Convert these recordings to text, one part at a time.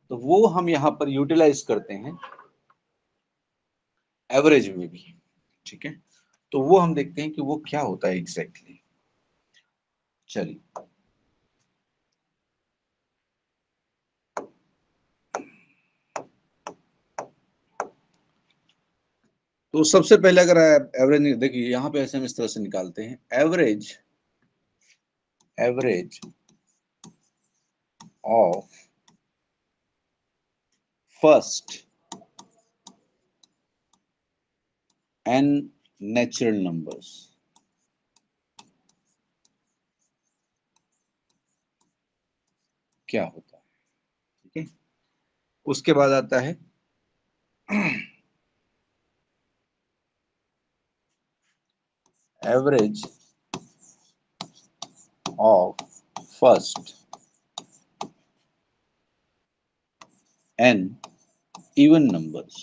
तो वो हम यहाँ पर यूटिलाइज करते हैं एवरेज में भी। ठीक है, तो वो हम देखते हैं कि वो क्या होता है एग्जैक्टली। चलिए, तो सबसे पहले अगर एवरेज देखिए, यहाँ पे ऐसे हम इस तरह से निकालते हैं average, average of first n natural numbers क्या होता है। ठीक है, उसके बाद आता है average of first n even numbers.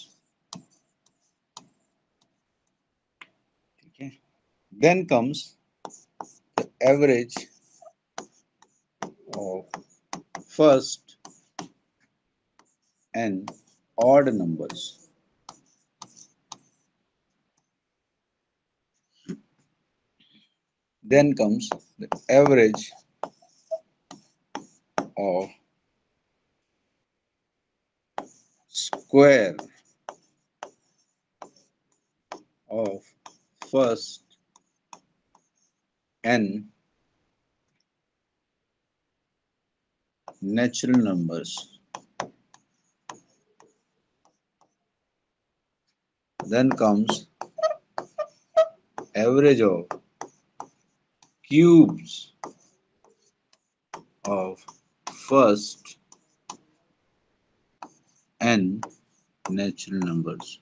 ठीक है, then comes average of first n odd numbers. Then comes the average of square of first n natural numbers. Then comes average of cubes of first n natural numbers.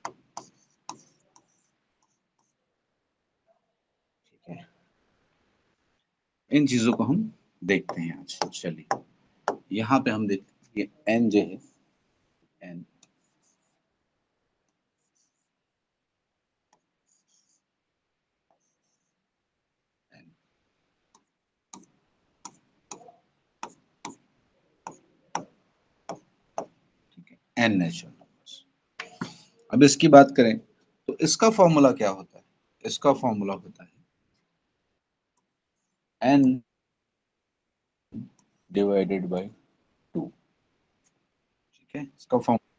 ठीक है, इन चीजों को हम देखते हैं आज। चलिए, यहाँ पे हम देखते हैं n जो है, n n नेचुरल नंबर्स। अब इसकी बात करें तो इसका फॉर्मूला क्या होता है। इसका फॉर्मूला होता है n डिवाइडेड बाय 2। ठीक है, इसका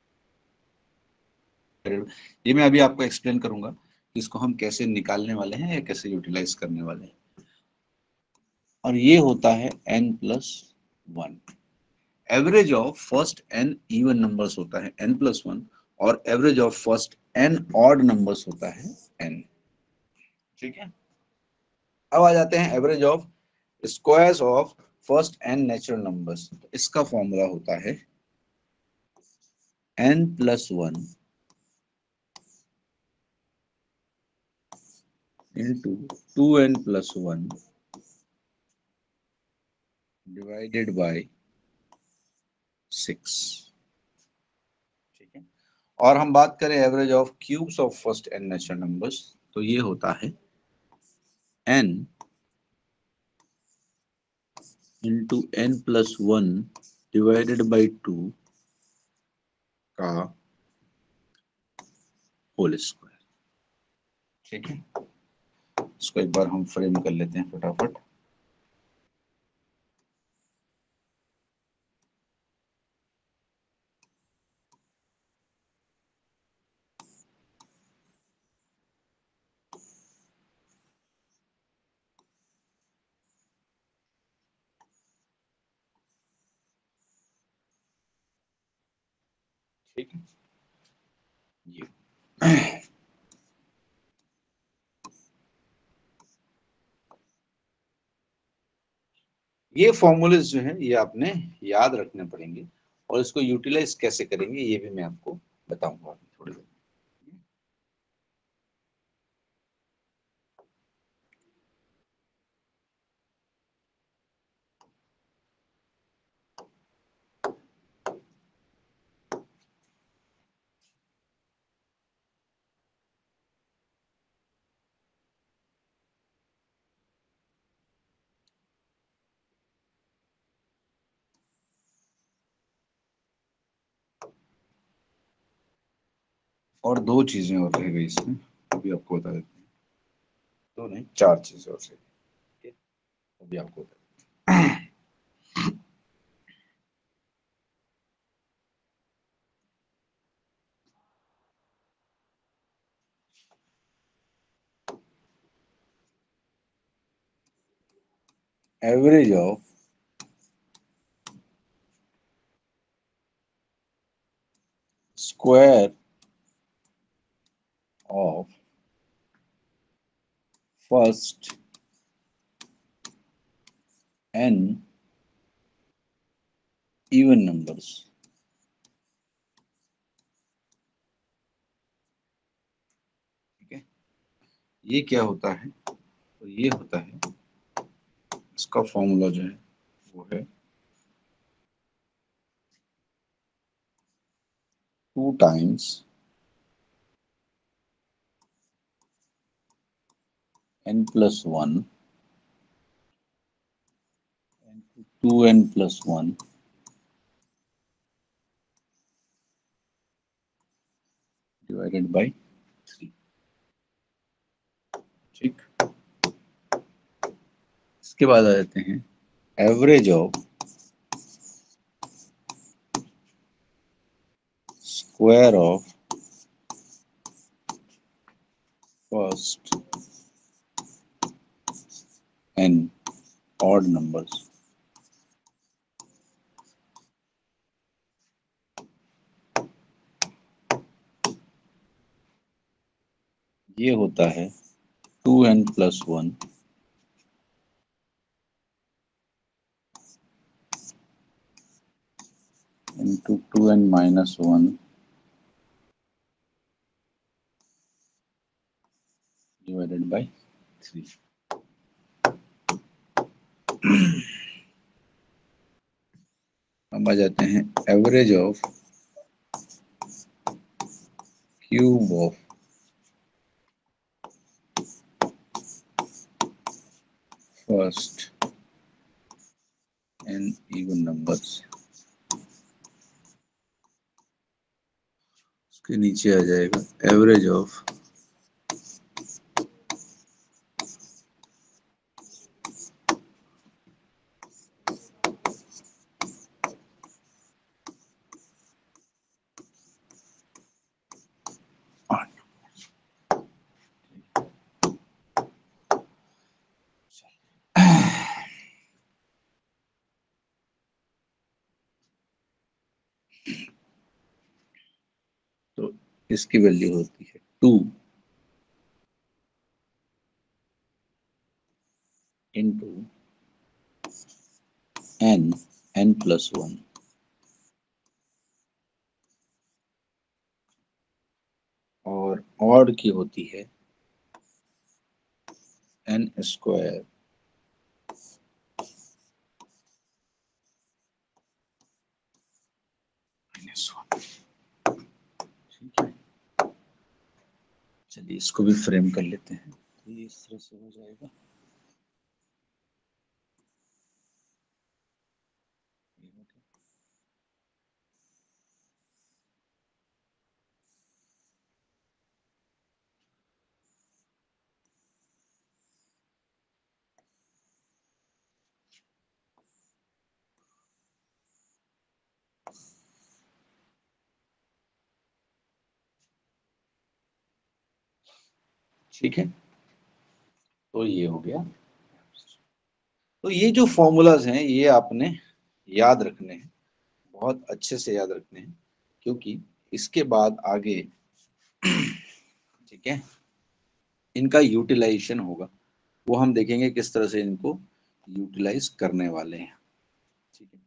फॉर्मूला ये मैं अभी आपको एक्सप्लेन करूंगा कि इसको हम कैसे निकालने वाले हैं या कैसे यूटिलाइज करने वाले हैं। और ये होता है n plus one. Average of first n even numbers होता है n प्लस वन, और average of first n odd numbers होता है n। ठीक है, अब आ जाते हैं average of squares of first n natural numbers. इसका फॉर्मूला होता है n plus one into 2n plus one divided by 6। ठीक है, और हम बात करें average of cubes of first n natural numbers, तो ये होता है n into n plus one divided by two का होल स्क्वायर। ठीक है, इसको एक बार हम फ्रेम कर लेते हैं फटाफट। ठीक है, ये ये फॉर्मूलेस जो है ये आपने याद रखने पड़ेंगे, और इसको यूटिलाइज कैसे करेंगे ये भी मैं आपको बताऊंगा थोड़ी देर। और दो चीजें और रह गई इसमें, अभी आपको बता देते हैं। दो नहीं, चार चीजें और रह गई, अभी आपको बता देते हैं। Average of square of first n even numbers. ठीक है, ये क्या होता है, तो ये होता है, इसका फॉर्मूला जो है वो है 2 times n+1 2n+1 divided by 3। ठीक, इसके बाद आ जाते हैं average of square of first n odd numbers. ये होता है 2n+1 into 2n-1 divided by 3। अब आ जाते हैं average of cube of first n even numbers. उसके नीचे आ जाएगा एवरेज ऑफ तो इसकी वैल्यू होती है 2 इंटू n+1 और ऑड की होती है n² -1। ठीक है, चलिए इसको भी फ्रेम कर लेते हैं, तो ये इस तरह से हो जाएगा। ठीक है, तो ये हो गया। तो ये जो फॉर्मूलाज हैं ये आपने याद रखने हैं, बहुत अच्छे से याद रखने हैं, क्योंकि इसके बाद आगे ठीक है इनका यूटिलाइजेशन होगा, वो हम देखेंगे किस तरह से इनको यूटिलाइज करने वाले हैं। ठीक है,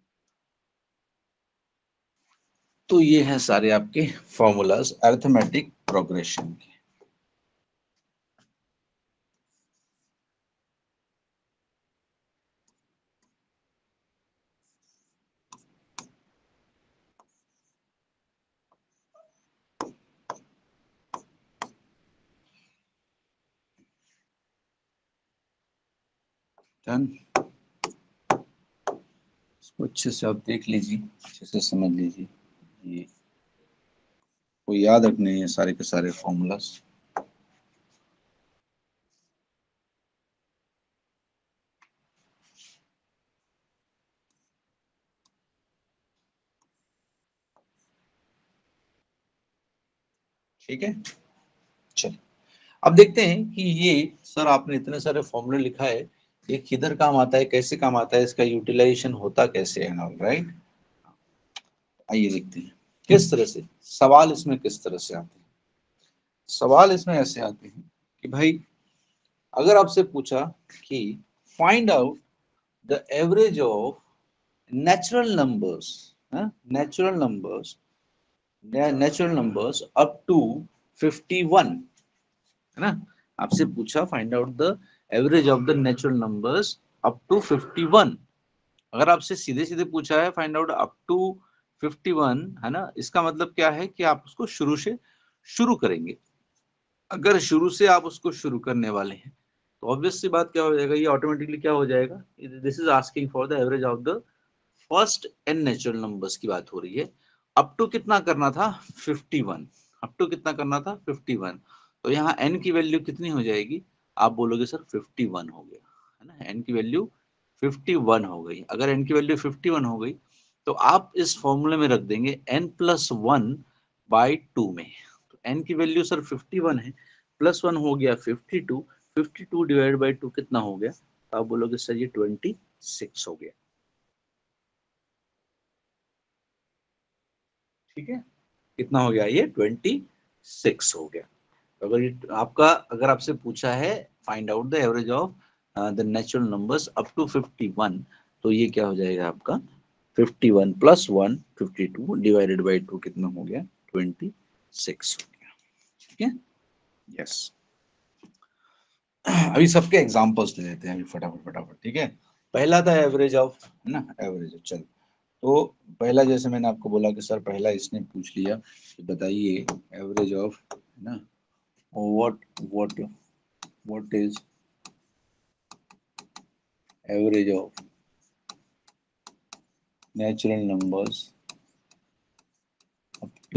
तो ये हैं सारे आपके फॉर्मूलाज अरिथमेटिक प्रोग्रेशन के। डन, इसको अच्छे से आप देख लीजिए, अच्छे से समझ लीजिए। ये वो याद रखने हैं सारे के सारे फॉर्मूलास। ठीक है, चलिए अब देखते हैं कि ये सर आपने इतने सारे फॉर्मूले लिखा है, ये किधर काम आता है, कैसे काम आता है, इसका यूटिलाइजेशन होता कैसे है, ऑल राइट। आइए देखते हैं किस तरह से सवाल इसमें किस तरह से आते हैं। सवाल इसमें ऐसे आते हैं कि भाई अगर आपसे पूछा कि find out the average of natural numbers, natural numbers, natural numbers up to 51, है ना, आपसे पूछा find out the average of the natural numbers up to 51। अगर आपसे सीधे सीधे पूछा है फाइंड आउट अप टू 51, है ना, इसका मतलब क्या है कि आप उसको शुरू से शुरू करेंगे। अगर शुरू से आप उसको शुरू करने वाले हैं तो ऑब्वियस सी बात क्या हो जाएगा, ये ऑटोमेटिकली क्या हो जाएगा, this is asking for the average of the first n natural numbers की बात हो रही है। अप टू कितना करना था, 51। अप टू कितना करना था, 51। तो यहाँ एन की वैल्यू कितनी हो जाएगी, आप बोलोगे सर 51 हो गया, है ना, एन की वैल्यू 51 हो गई। अगर एन की वैल्यू 51 हो गई तो आप इस फॉर्मूले में रख देंगे n plus one by two में। तो n की वैल्यू सर 51 है, प्लस वन हो गया 52, 52 डिवाइड बाई टू कितना हो गया, तो आप बोलोगे सर ये 26 हो गया। ठीक है, कितना हो गया, ये 26 हो गया। तो अगर ये आपका, अगर आपसे पूछा है find out the average of the natural numbers up to 51, तो ये क्या हो जाएगा आपका 51 plus one 52 divided by two कितना हो गया 26 हो गया। ठीक है, यस। अभी सबके एग्जांपल्स ले लेते हैं अभी फटाफट फटाफट। ठीक है, पहला था एवरेज ऑफ, है ना, एवरेज। चल तो पहला जैसे मैंने आपको बोला कि सर पहला इसने पूछ लिया कि बताइए एवरेज ऑफ, है ना, what what is average of natural numbers up to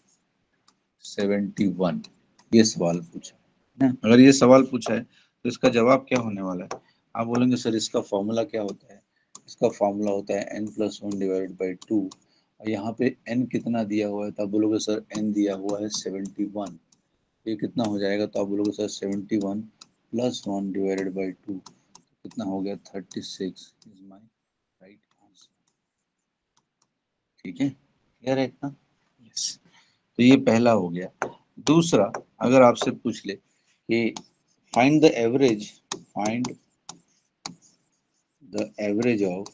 71, ये सवाल पूछा है ना। अगर ये सवाल पूछा है तो इसका जवाब क्या होने वाला है, आप बोलेंगे सर इसका फॉर्मूला क्या होता है, इसका फॉर्मूला होता है n plus one divided by two, और यहाँ पे n कितना दिया हुआ है, तो आप बोलोगे सर n दिया हुआ है 71, ये कितना हो जाएगा, तो आप बोलोगे sir 71 plus one divided by two कितना हो गया 36 इज माई राइट आंसर। ठीक है, क्लियर है इतना, यस। तो ये पहला हो गया। दूसरा, अगर आपसे पूछ ले कि find the average, find the average of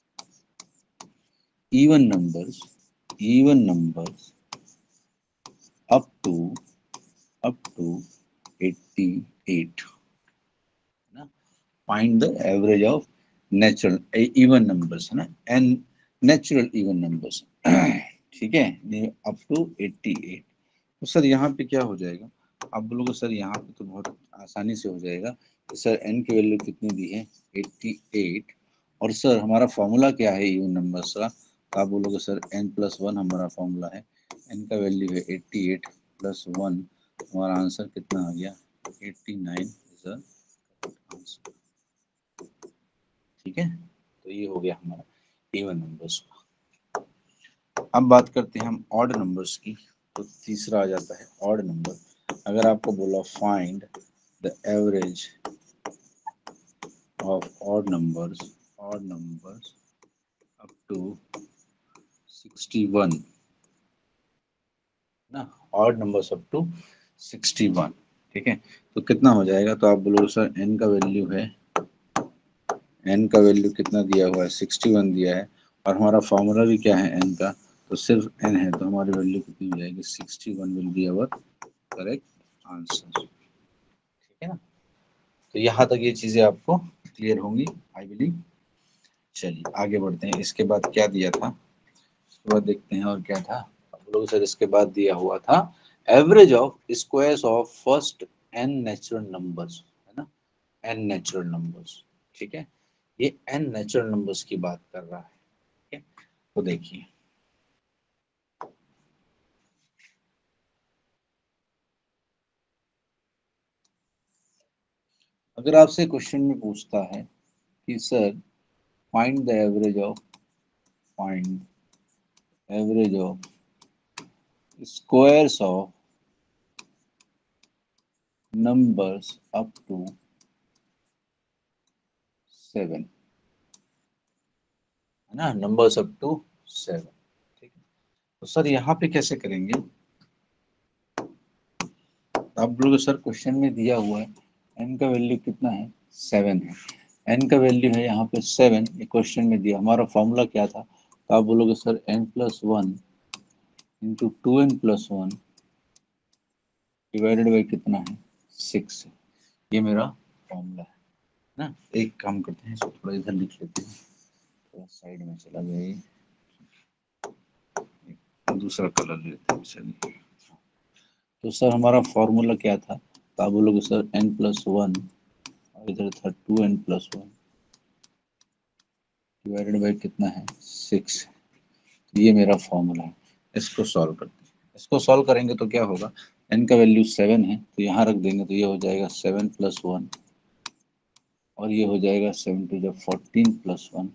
even numbers, even numbers up to 88, ना, find the average of natural even numbers, है ना, and natural even numbers। ठीक है, ये अप टू 88। तो सर यहाँ पे क्या हो जाएगा, आप बोलोगे सर यहाँ पे तो बहुत आसानी से हो जाएगा। तो सर n की वैल्यू कितनी दी है 88, और सर हमारा फॉर्मूला क्या है इवन नंबर्स का, तो आप बोलोगे सर n प्लस वन हमारा फॉर्मूला है, n का वैल्यू है 88 प्लस वन, हमारा आंसर कितना आ गया 89 इज आंसर। ठीक है, तो ये हो गया हमारा इवन नंबर्स का। अब बात करते हैं हम ऑड नंबर्स की। तो तीसरा आ जाता है ऑड नंबर। अगर आपको बोला find the average of odd numbers up to 61, ना, ऑड नंबर्स अप टू 61। ठीक है, तो कितना हो जाएगा, तो आप बोलोगे सर n का वैल्यू है, n का वैल्यू कितना दिया हुआ है 61 दिया है, और हमारा फॉर्मूला भी क्या है n का, तो सिर्फ n है, तो हमारी वैल्यू कितनी हो जाएगी 61 will be our correct answer. ठीक है ना, तो यहाँ तक ये चीजें आपको क्लियर होंगी आई बिलीव। चलिए आगे बढ़ते हैं, इसके बाद क्या दिया था, इसके बाद देखते हैं और क्या था। आप लोग सर इसके बाद दिया हुआ था average of squares of first n natural numbers, है ना, एन नेचुरल नंबर्स। ठीक है, ये एन नेचुरल नंबर्स की बात कर रहा है। ठीक है, तो देखिए अगर आपसे क्वेश्चन में पूछता है कि sir find the average of squares of numbers up to 7, है ना, नंबर्स अप टू 7, ठीक है। तो सर यहाँ पे कैसे करेंगे, आप लोग सर क्वेश्चन में दिया हुआ है n का वैल्यू कितना है, 7 है, n का वैल्यू है यहाँ पे 7, ये क्वेश्चन में दिया, हमारा फॉर्मूला क्या था, तो आप बोलोगे sir n+1 into 2n+1 divided by कितना है, 6 है, ये मेरा फॉर्मूला है ना। एक काम करते हैं, इसको थोड़ा इधर लिख लेते हैं, थोड़ा साइड में चला गया ये, दूसरा कलर लेते हैं, चलिए। तो सर हमारा फॉर्मूला क्या था, तो आप बोलोगे सर n+1 और इधर था 2n+1 डिवाइडेड बाई कितना है, 6, तो ये मेरा फॉर्मूला है। इसको सॉल्व करते हैं, इसको सॉल्व करेंगे तो क्या होगा, n का वैल्यू 7 है तो यहाँ रख देंगे, तो ये हो जाएगा 7+1 और ये हो जाएगा 7 टू द 14+1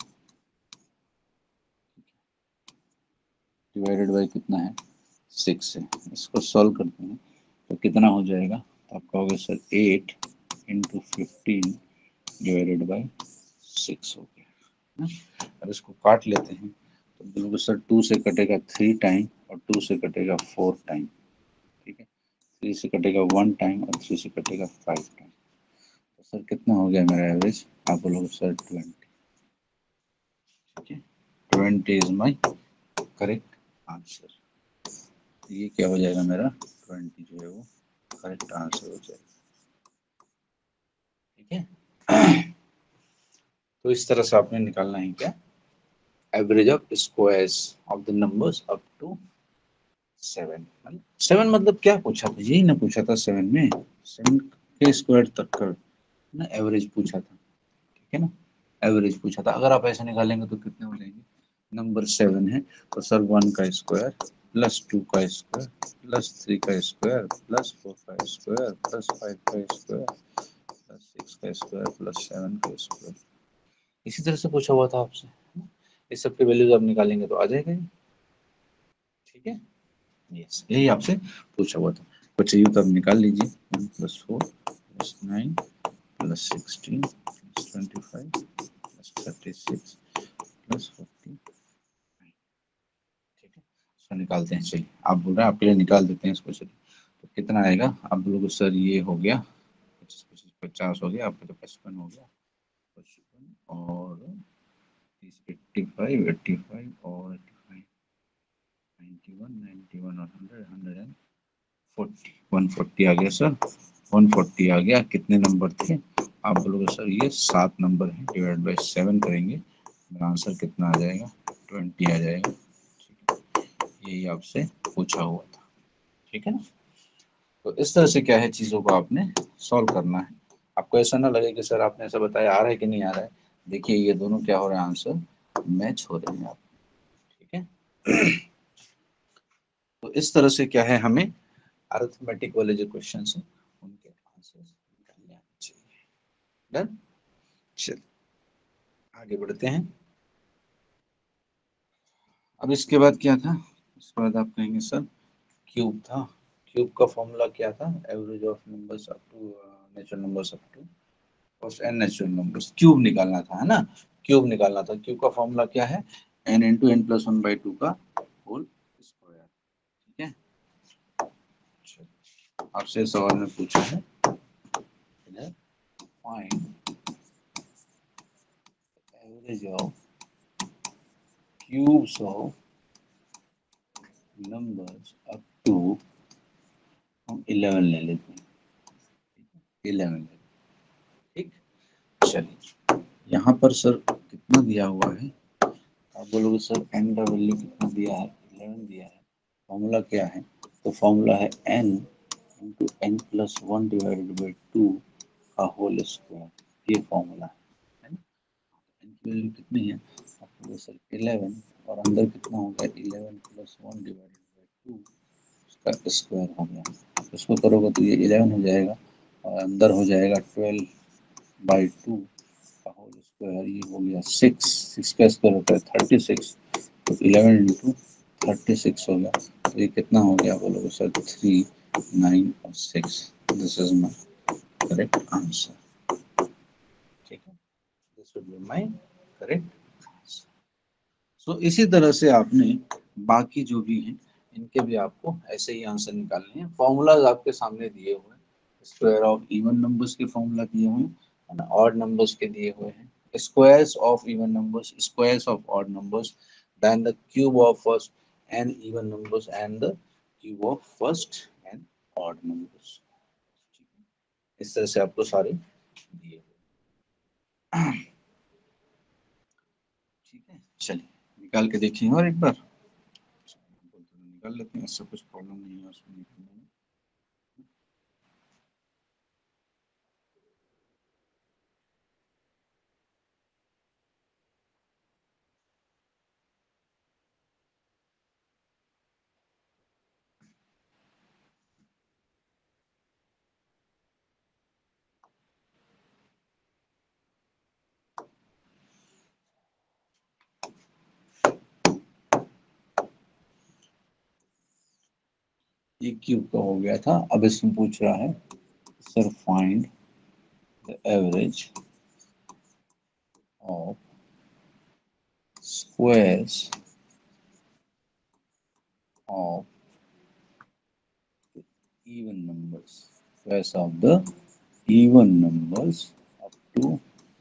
डिवाइडेड बाई कितना है, 6 है। इसको सॉल्व करते हैं तो कितना हो जाएगा, तो आप कहोगे सर 8 इंटू 15 डिवाइडेड बाई 6 हो गया ना। अब इसको काट लेते हैं तो बिल्कुल सर 2 से कटेगा 3 टाइम और 2 से कटेगा 4 टाइम, ठीक है, 3 से कटेगा 1 टाइम और 3 से कटेगा 5 टाइम, तो सर कितना हो गया मेरा एवरेज, आप बोलोगे सर 20, ठीक है, 20 इज माई करेक्ट आंसर। ये क्या हो जाएगा मेरा 20 जो है वो करेक्ट आंसर हो जाएगा, ठीक है। तो इस तरह से आपने निकालना है क्या, average of squares of the numbers up to 7, 7 मतलब क्या पूछा था, यही ना पूछा था 7 में, 7 के स्क्वायर तक का ना एवरेज पूछा था, ठीक है ना, एवरेज पूछा था। अगर आप ऐसे निकालेंगे तो कितने हो जाएंगे, नंबर 7 है तो सर 1 का स्क्वायर प्लस 2 का स्क्वायर प्लस 3 का स्क्वायर प्लस 4 का स्क्वायर प्लस 5 का स्क्वायर प्लस 6 का स्क्वायर प्लस 7 का स्क्वायर, इसी तरह से पूछा हुआ था आपसे, इस सब के वैल्यूज आप निकालेंगे तो आ जाएगा, ठीक है, यस, यही आपसे पूछा हुआ था। बच्चे ये तो आप निकाल लीजिए, 1+4 plus 9 plus 16 plus 25 plus 36 plus 40, ठीक है, इसको निकालते हैं, चलिए आप बोल रहे हैं आपके लिए निकाल देते हैं इसको, चलिए तो कितना आएगा, आप बोलोगे सर ये हो गया 25 25 50 हो गया, आपका तो 55 हो गया, 55 और 85 85 और 85 91 91 और 100 140 140 आ गया सर, 140 आ गया, कितने नंबर थे, आप बोलोगे सर ये 7 नंबर है, डिवाइड बाई 7 करेंगे, मेरा आंसर कितना आ जाएगा, 20 आ जाएगा, यही आपसे पूछा हुआ था, ठीक है ना। तो इस तरह से क्या है, चीज़ों को आपने सॉल्व करना है, आपको ऐसा ना लगे कि सर आपने ऐसा बताया आ रहा है कि नहीं आ रहा है, देखिए ये दोनों क्या हो रहे हैं, आंसर मैच हो रहे हैं आप, ठीक है। तो इस तरह से क्या है, हमें अरिथमेटिक वाले जो क्वेश्चन है उनके आंसर निकालने आने चाहिए, डन, चलिए आगे बढ़ते हैं। अब इसके बाद क्या था, इसके बाद आप कहेंगे सर क्यूब था, क्यूब का फॉर्मूला क्या था, average of numbers up to natural numbers up to first n natural numbers, cube निकालना था, है ना, क्यूब निकालना था, क्यूब का फॉर्मूला क्या है, एन इंटू एन प्लस 1/2 का होल स्क्वायर, ठीक है। आपसे सवाल में पूछा है, find average of cubes of numbers up to, हम 11 ले लेते हैं, 11, ठीक, चलिए यहाँ पर सर कितना दिया हुआ है, आप बोलोगे सर एन का वैल्यू कितना दिया है, 11 दिया है, फॉर्मूला क्या है, तो फॉर्मूला है n into n plus 1 divided by 2 का होल स्क्वायर, ये फॉर्मूला है ना। एन की वैल्यू कितनी है, आप बोलोगे सर 11 और अंदर कितना होगा 11 प्लस 1 डिवाइडेड बाई 2 उसका स्क्वायर हो गया, इसको करोगे तो ये 11 हो जाएगा और अंदर हो जाएगा 12 बाई 2 का होल स्क्वायर, ये हो गया 6, 6 का स्क्वायर होता है 36, तो 11 इंटू 36 हो गया, तो ये कितना हो गया बोलोगे सर? 3, 9 और 6, this is my correct answer. ठीक है, this would be my correct answer. So इसी तरह से आपने बाकी जो भी हैं इनके भी आपको ऐसे ही आंसर निकालने हैं। फॉर्मूलाज आपके सामने दिए हुए हैं, स्क्वायर ऑफ इवन नंबर्स के फॉर्मूला दिए हुए हैं, ऑड नंबर्स के दिए हुए हैं, squares of even numbers, squares of odd numbers, then the cube of first n even numbers and the cube of first and odd numbers. इस तरह से आपको सारे दिए हुए। ठीक है, चलिए निकाल के देखिए और एक बार निकाल लेते हैं, इससे कुछ प्रॉब्लम नहीं है उसमें निकालने में। ये क्यूब का हो गया था, अब इसमें पूछ रहा है sir find the average of squares of even numbers, squares of the even numbers up to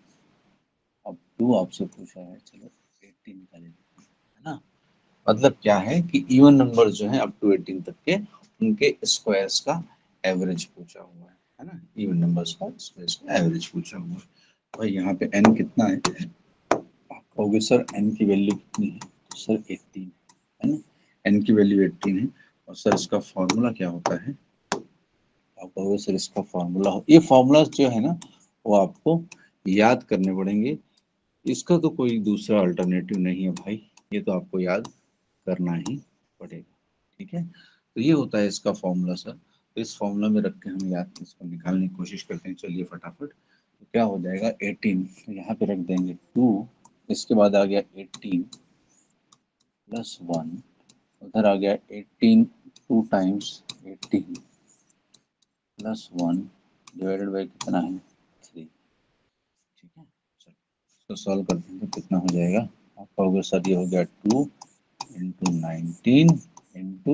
आपसे पूछा है, चलो 18 का ले लेते हैं, है ना। मतलब क्या है कि इवन नंबर जो है अप टू 18 तक के उनके स्क्वायर्स का एवरेज पूछा हुआ है ना। इवन नंबर्स का स्क्वायर्स का एवरेज पूछा हुआ है। भाई यहाँ पे n कितना है, आप कहोगे सर n की वैल्यू कितनी है, तो सर 18 है ना, n की वैल्यू 18 है। और सर इसका फॉर्मूला क्या होता है, आप कहोगे सर इसका फॉर्मूला ये फॉर्मूला जो है ना वो आपको याद करने पड़ेंगे, इसका तो कोई दूसरा अल्टरनेटिव नहीं है भाई, ये तो आपको याद करना ही पड़ेगा। ठीक है, तो ये होता है इसका फॉर्मूला सर। तो इस फॉर्मूला में रख के हम याद इसको निकालने की कोशिश करते हैं। चलिए फटाफट, तो क्या हो जाएगा 18, तो यहाँ पे रख देंगे 2, इसके बाद आ गया 18 प्लस 1, उधर आ गया 18 2 टाइम्स 18 प्लस 1 डिवाइडेड बाई कितना है 3। ठीक है, चलो इसको सॉल्व कर देंगे, कितना हो जाएगा, आपका होगा सर ये हो गया 2 इंटू 19 इंटू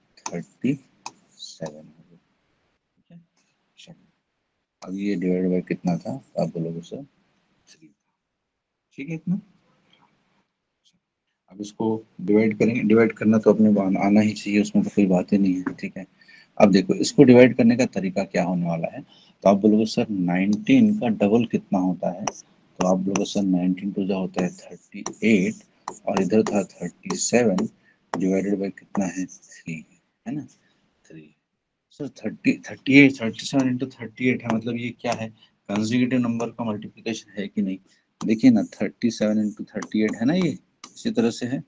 37 हो गया। ठीक है, चलिए अब ये डिवाइड बाय कितना था, तो आप बोलोगे सर 3 था। ठीक है, इतना। अब इसको डिवाइड करेंगे, डिवाइड करना तो अपने आना ही चाहिए, उसमें तो कोई बात ही नहीं है। ठीक है, अब देखो इसको डिवाइड करने का तरीका क्या होने वाला है, तो आप बोलोगे सर 19 का डबल कितना होता है, तो आप बोलोगे सर 19 टू जो होता है 38 और इधर था 37 डिवाइडेड बाय कितना है 3, है ना 3। सर 37 इंटू 38 है, मतलब ये क्या है, कंसेक्यूटिव नंबर का मल्टीप्लिकेशन है कि नहीं। देखिए ना 37 इंटू 38 है ना, ये इसी तरह से है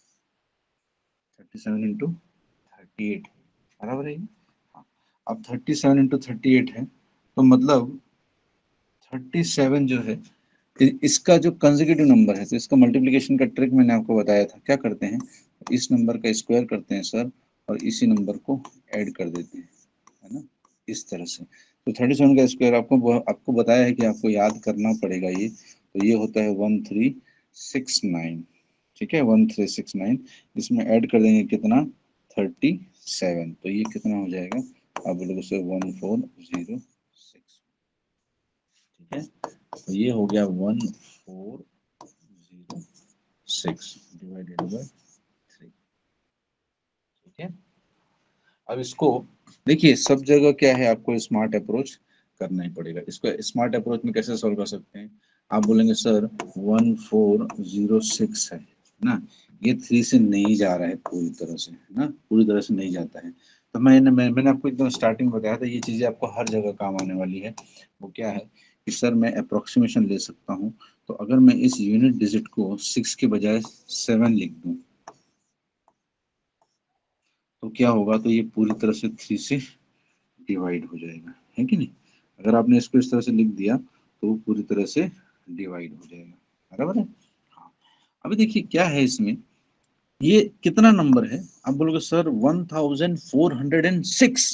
37 इंटू 38 बराबर है ये। हाँ, अब 37 इंटू 38 है, तो मतलब 37 जो है इसका जो कंसेक्यूटिव नंबर है, तो इसका मल्टीप्लिकेशन का ट्रिक मैंने आपको बताया था, क्या करते हैं इस नंबर का स्क्वायर करते हैं सर, और इसी नंबर को ऐड कर देते हैं, है ना, इस तरह से। तो 37 का स्क्वायर आपको बताया है कि आपको याद करना पड़ेगा ये, तो ये होता है 1369। ठीक है 1369, इसमें ऐड कर देंगे कितना 37, तो ये कितना हो जाएगा, आप बोलोगे सर 1406। ठीक है, तो ये हो गया 1406 डिवाइडेड बाय 3। ठीक है, अब इसको देखिए सब जगह क्या है, आपको स्मार्ट अप्रोच करना ही पड़ेगा। इसको स्मार्ट अप्रोच में कैसे सॉल्व कर सकते हैं, आप बोलेंगे सर 1406 है ना, ये 3 से नहीं जा रहा है पूरी तरह से, है ना, पूरी तरह से नहीं जाता है। तो मैंने आपको एकदम स्टार्टिंग में बताया था, ये चीज़ें आपको हर जगह काम आने वाली है। वो क्या है कि सर मैं अप्रोक्सीमेशन ले सकता हूँ, तो अगर मैं इस यूनिट डिजिट को 6 के बजाय 7 लिख दूँ तो क्या होगा, तो ये पूरी तरह से 3 से डिवाइड हो जाएगा, है कि नहीं। अगर आपने इसको इस तरह से लिख दिया तो पूरी तरह से डिवाइड हो जाएगा, बराबर है। हाँ, अभी देखिए क्या है इसमें, ये कितना नंबर है, आप बोलोगे सर 1406।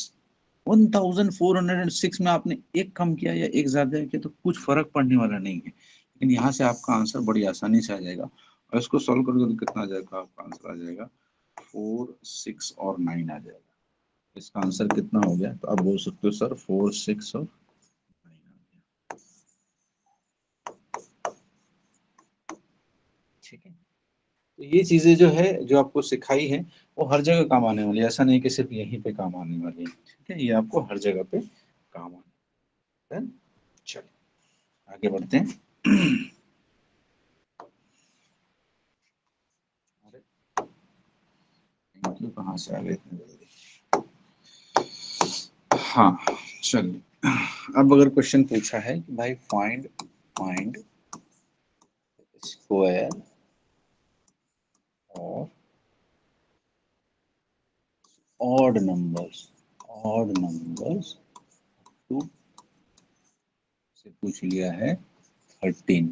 1406 में आपने एक कम किया या एक ज्यादा किया तो कुछ फर्क पड़ने वाला नहीं है, लेकिन यहाँ से आपका आंसर बड़ी आसानी से आ जाएगा। और इसको सॉल्व करोगे तो कितना आ जाएगा, आपका आंसर आ जाएगा 4, 6 और 9 आ जाएगा। इसका आंसर कितना हो गया, तो आप बोल सकते हो सर 4, 6 और 9 आ गया। ठीक है, तो ये चीजें जो है जो आपको सिखाई है वो हर जगह काम आने वाली है, ऐसा नहीं कि सिर्फ यहीं पे काम आने वाली है। ठीक है, ये आपको हर जगह पे काम आने है। चलिए आगे बढ़ते हैं। अरे मतलब कहाँ से आ गए इतने जल्दी। हाँ चलिए, अब अगर क्वेश्चन पूछा है कि भाई फाइंड फाइंड स्क्वायर और ऑड नंबर्स टू से पूछ लिया है 13,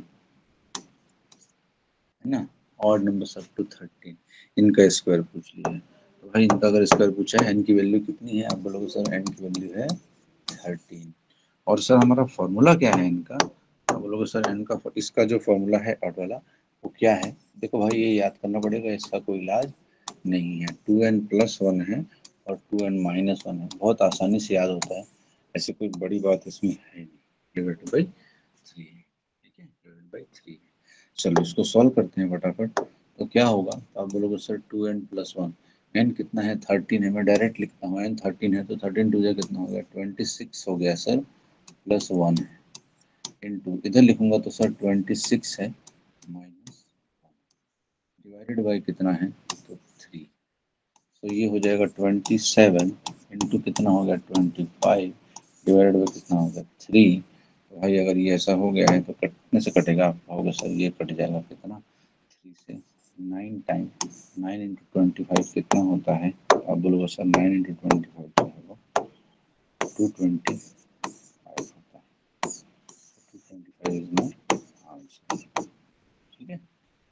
है ना, ऑड नंबर्स अप टू 13 इनका स्क्वायर पूछ लिया है। तो भाई इनका अगर स्क्वायर पूछा है, एन की वैल्यू कितनी है, आप बोलोगे सर एन की वैल्यू है 13। और सर हमारा फॉर्मूला क्या है इनका, आप बोलोगे सर एन का इसका जो फॉर्मूला है ऑड वाला वो क्या है। देखो भाई ये याद करना पड़ेगा, इसका कोई इलाज नहीं है, 2n+1 है और 2n-1 है, बहुत आसानी से याद होता है, ऐसे कोई बड़ी बात इसमें है नहीं, डिवाइडेड बाई 3 है। ठीक है, डिवाइडेड बाई 3 है। चलो इसको सॉल्व करते हैं फटाफट। तो क्या होगा, तो आप बोलोगे सर 2n+1, एन कितना है 13 है, मैं डायरेक्ट लिखता हूँ, एन 13 है तो 13 टू जा कितना हो गया 26 हो गया सर, +1 है, इनटू इधर लिखूंगा तो सर 26 है माइनस डिवाइडेड बाई कितना है तो 3। तो ये हो जाएगा 27 इंटू कितना हो गया 25 डिवाइडेड बाई कितना हो गया 3। तो भाई अगर ये ऐसा हो गया है तो कटने से कटेगा, आप कहोगे सर ये कट जाएगा कितना 3 से 9 टाइम 9 इंटू 25 कितना होता है, तो आप बोलोगे सर 9 इंटू 25 क्या होगा 225 होता है, 225 इज माय आंसर। ठीक है,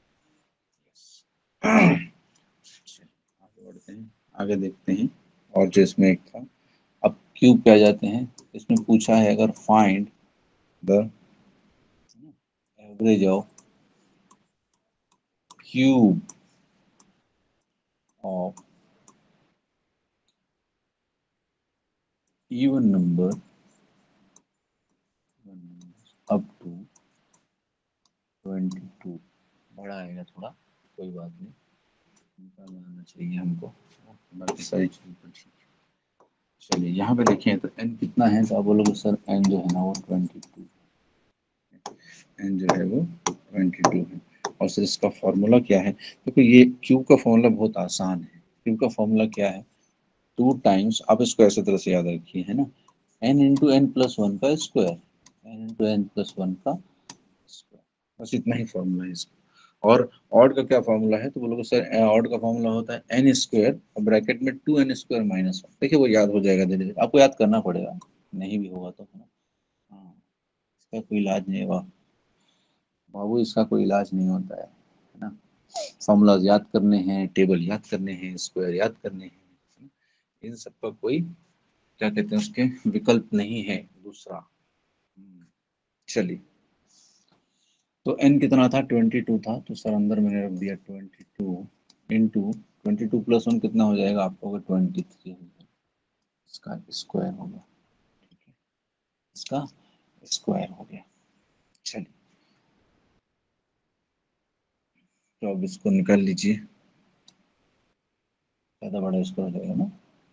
आगे बढ़ते हैं, आगे देखते हैं। और जो इसमें एक था, अब क्यूब पे आ जाते हैं। इसमें पूछा है अगर find the average of cube of even number up to 22, बड़ा आएगा थोड़ा, कोई बात नहीं, निकाल आना चाहिए हमको, बाकी सारी चीज़ पर ठीक है। चलिए यहाँ पे देखें तो n कितना है, तो आप बोलोगे सर n जो है ना वो 22, n जो है वो 22 है। और सर इसका फॉर्मूला क्या है, देखो ये क्यूब का फॉर्मूला बहुत आसान है। क्यूब का फॉर्मूला क्या है, 2 टाइम्स, आप इसको ऐसे तरह से याद रखिए, है ना, n into n plus one का square, n into n plus one का स्क्वायर, बस इतना ही फॉर्मूला है इसका। और ऑड का क्या फॉर्मूला है, तो बोलोगे सर ऑड का फॉर्मूला होता है एन स्क्वायर और ब्रैकेट में 2n² - 1। देखिए वो याद हो जाएगा धीरे धीरे, आपको याद करना पड़ेगा, नहीं भी होगा तो, है ना। हाँ, इसका कोई इलाज नहीं है बाबू, इसका कोई इलाज नहीं होता है ना। फॉर्मूलाज याद करने हैं, टेबल याद करने हैं, स्क्वायर याद करने हैं, इन सब का कोई क्या कहते हैं उसके विकल्प नहीं है दूसरा। चलिए, तो n कितना था 22 था, तो सर अंदर मैंने रख दिया 22 इंटू 22+1 कितना हो जाएगा, आपको 23 हो जाएगा, इसका स्क्वायर होगा। ठीक है, इसका स्क्वायर हो गया। चलिए, तो अब इसको निकाल लीजिए, ज़्यादा बड़ा स्क्वायर हो जाएगा ना,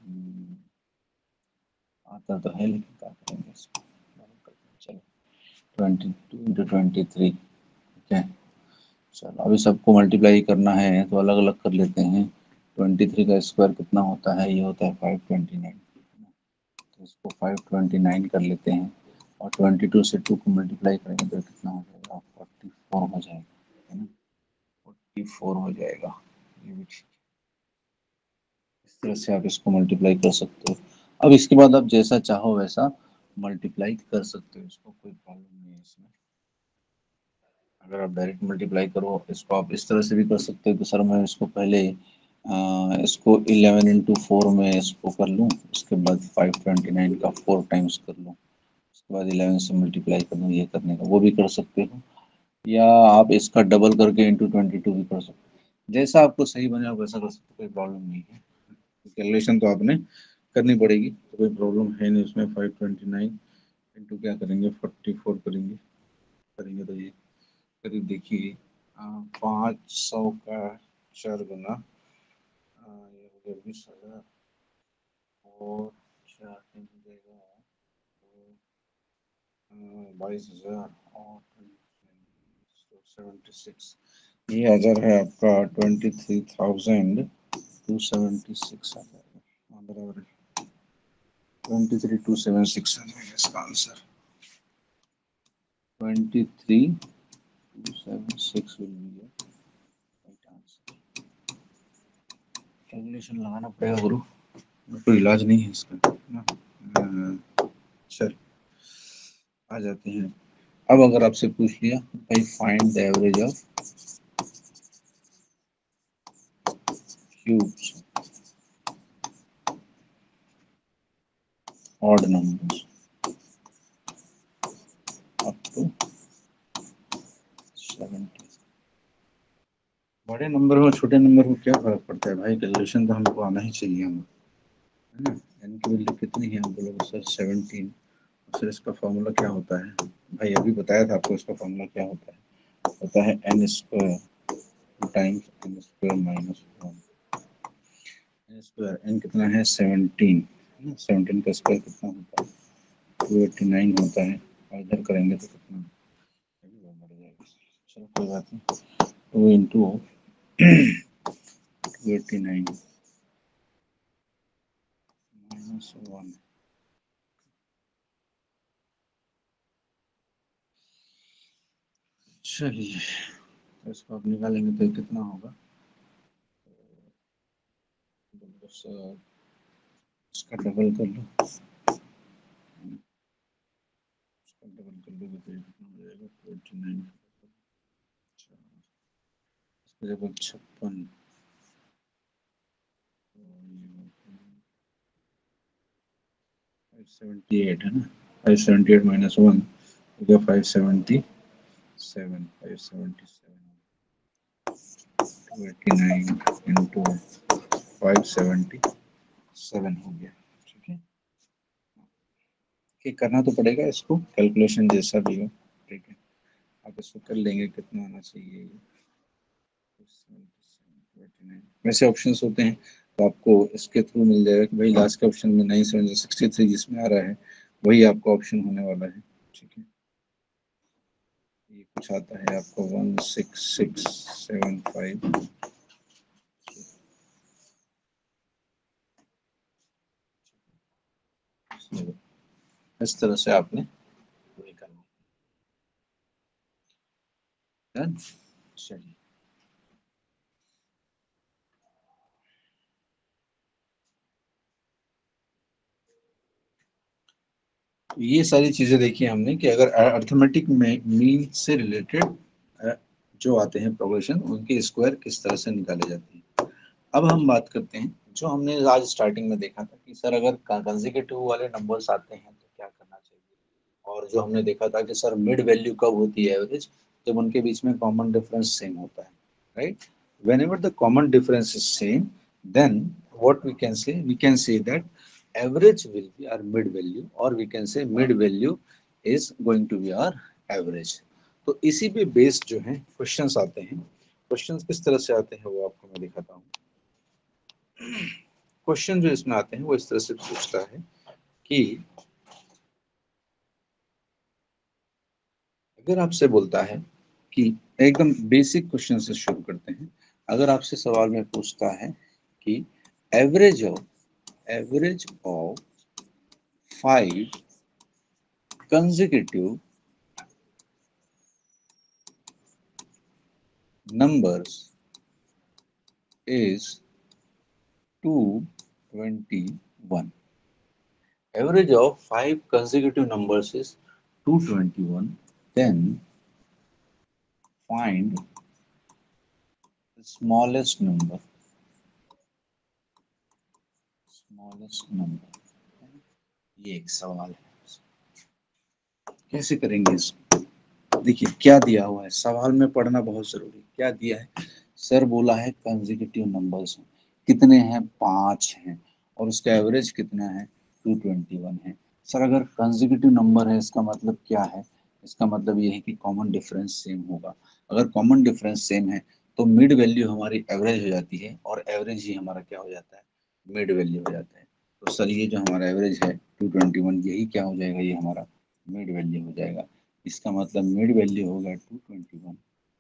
आता तो है लेकिन क्या करेंगे इसको। चलो 22 इंटू 23, ठीक है। चलो अभी सबको मल्टीप्लाई करना है तो अलग अलग कर लेते हैं। 23 का स्क्वायर कितना होता है, ये होता है 529, तो इसको 529 कर लेते हैं, और 22 से 2 को मल्टीप्लाई करेंगे तो कितना हो जाएगा 44 हो जाएगा, है ना, 44 हो जाएगा। ये भी ठीक, इस तरह से आप इसको मल्टीप्लाई कर सकते हो। अब इसके बाद आप जैसा चाहो वैसा मल्टीप्लाई कर सकते हो इसको, कोई प्रॉब्लम नहीं है इसमें। अगर आप डायरेक्ट मल्टीप्लाई करो इसको, आप इस तरह से भी कर सकते हो कि सर मैं इसको पहले इसको 11 इंटू 4 में इसको कर लूँ, उसके बाद 529 का 4 टाइम्स कर लूँ, उसके बाद 11 से मल्टीप्लाई कर लूँ, ये करने का वो भी कर सकते हो, या आप इसका डबल करके इंटू 22 भी कर सकते हो। जैसा आपको सही बने आप वैसा कर सकते हो, कोई प्रॉब्लम नहीं है। कैलकुलेशन तो आपने करनी पड़ेगी, तो कोई प्रॉब्लम है नहीं उसमें। 529 इंटू क्या करेंगे 44 करेंगे, तो ये करीब देखिए 500 का 4 गुना ये हो गया 20,000 और 4 दिन हो जाएगा 22,000 और 76, ये हजार है आपका 23,276 आ जाएगा। हाँ बराबर है, 23,276 आ जाएगा इसका answer. 23,276 will be right answer. Calculation लगाना पड़ेगा गुरु, कोई इलाज नहीं है इसका ना। चल आ जाते हैं। अब अगर आपसे पूछ लिया भाई find the average of cubes odd numbers up to 70, बड़े नंबर में छोटे नंबर में क्या फर्क पड़ता है भाई, कैलकुलेशन तो हमको आना ही चाहिए हमें, है ना। एन की वैल्यू कितनी है, हम बोलोगे सर 17, सर इसका फॉर्मूला क्या होता है, भाई अभी बताया था आपको इसका फॉर्मूला क्या होता है n square times n square minus 1। N square n कितना है 17, है ना, 17 का स्क्वायर कितना होता है 289 होता है, और इधर करेंगे तो कितना बढ़ जाएगा। चलो कोई बात नहीं, 2 इंटू 289 माइनस 1, चलिए तो इसको आप निकालेंगे तो कितना होगा, बस इसका डबल कर लो, इसका डबल कर लोगे तो ये कितना हो जाएगा 29, इसका जब 56 578 है ना, 578 माइनस 1 हो गया 577, 289 इंटू 577 हो गया। ठीक है, कि करना तो पड़ेगा इसको, कैलकुलेशन जैसा भी हो, ठीक है आप इसको कर लेंगे, कितना आना चाहिए, वैसे ऑप्शंस होते हैं तो आपको इसके थ्रू मिल जाएगा कि भाई लास्ट के ऑप्शन में 9763 जिसमें आ रहा है वही आपका ऑप्शन होने वाला है। ठीक है, ये कुछ आता है आपको 16675, इस तरह से आपने वही करना। चलिए ये सारी चीजें देखी हमने कि अगर अर्थमेटिक में मीन से रिलेटेड जो आते हैं प्रोग्रेशन उनके स्क्वायर किस तरह से निकाले जाते हैं। अब हम बात करते हैं जो हमने आज स्टार्टिंग में देखा था कि सर अगर कंसेक्यूटिव वाले नंबर्स आते हैं तो क्या करना चाहिए, और जो हमने देखा था कि सर मिड वैल्यू कब होती है एवरेज, जब उनके बीच में कॉमन डिफरेंस सेम होता है, right. whenever the common difference is same, then what we can say that average will be our mid value, or we can say mid value is going to be our average। तो इसी पे based जो है questions आते हैं। Questions किस तरह से आते हैं वो आपको मैं दिखाता हूँ। क्वेश्चन जो इसमें आते हैं वो इस तरह से पूछता है कि अगर आपसे बोलता है कि एकदम बेसिक क्वेश्चन से शुरू करते हैं, अगर आपसे सवाल में पूछता है कि average of 5 consecutive numbers is 221, average of 5 consecutive numbers is 221, then find the smallest number. ये एक सवाल है, कैसे करेंगे इसको? देखिए क्या दिया हुआ है, सवाल में पढ़ना बहुत जरूरी है। क्या दिया है? सर बोला है कंसेक्यूटिव नंबर्स हैं, कितने हैं? 5 हैं, और उसका एवरेज कितना है? 221 है। सर अगर कंसेक्यूटिव नंबर है इसका मतलब क्या है? इसका मतलब ये है कि कॉमन डिफरेंस सेम होगा। अगर कॉमन डिफरेंस सेम है तो मिड वैल्यू हमारी एवरेज हो जाती है, और एवरेज ही हमारा क्या हो जाता है? मिड वैल्यू हो जाता है। तो सर ये जो हमारा एवरेज है 221, यही क्या हो जाएगा? ये हमारा मिड वैल्यू हो जाएगा। इसका मतलब मिड वैल्यू होगा 221।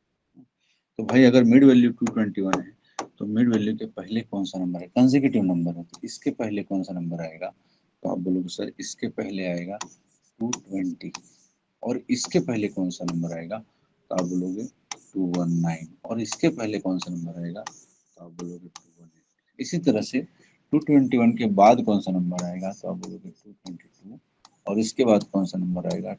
तो भाई अगर मिड वैल्यू 221 है तो मिड वैल्यू के पहले कौन सा नंबर है? कंसेक्यूटिव नंबर है, तो इसके पहले कौन सा नंबर आएगा? तो आप बोलोगे सर इसके पहले आएगा 220, और इसके पहले कौन सा नंबर आएगा? तो आप बोलोगे 219, और इसके पहले कौन सा नंबर आएगा? तो आप बोलोगे 218। इसी तरह से 221 के बाद कौन सा नंबर आएगा? तो आप बोलोगे 222, और इसके बाद कौन सा नंबर आएगा?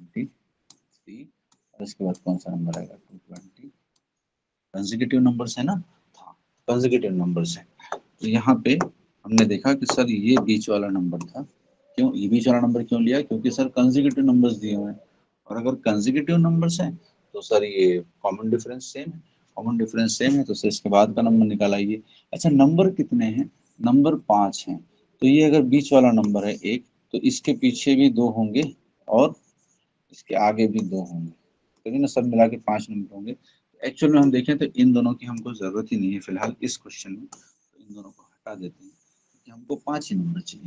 223, और इसके बाद कौन सा नंबर आएगा? 220। कंसेक्यूटिव नंबर्स है ना? हाँ, कंसेक्यूटिव नंबर्स है। तो यहाँ पे हमने देखा कि सर ये बीच वाला नंबर था। क्यों ये बीच वाला नंबर क्यों लिया? क्योंकि सर कंसेक्यूटिव नंबर्स दिए हुए हैं, और अगर कंसेक्यूटिव नंबर्स हैं तो सर ये कॉमन डिफरेंस सेम है। कॉमन डिफरेंस सेम है तो सर इसके बाद का नंबर निकाल आइए। अच्छा नंबर कितने हैं? नंबर 5 हैं। तो ये अगर बीच वाला नंबर है 1, तो इसके पीछे भी 2 होंगे, और इसके आगे भी 2 होंगे, तो ना सब मिला के 5 नंबर होंगे। एक्चुअल में हम देखें तो इन दोनों की हमको जरूरत ही नहीं है फिलहाल इस क्वेश्चन में, तो इन दोनों को हटा देते हैं क्योंकि हमको 5 ही नंबर चाहिए,